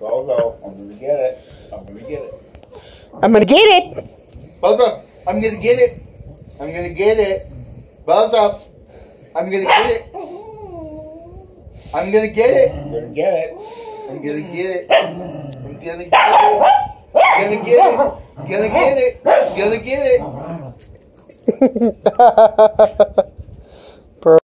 Bozo, I'm gonna get it. I'm gonna get it. I'm gonna get it. Bozo, I'm gonna get it. I'm gonna get it. Bozo, I'm gonna get it. I'm gonna get it. I'm gonna get it. I'm gonna get it. I'm gonna get it. Gonna get it. Gonna get it. Gonna get it.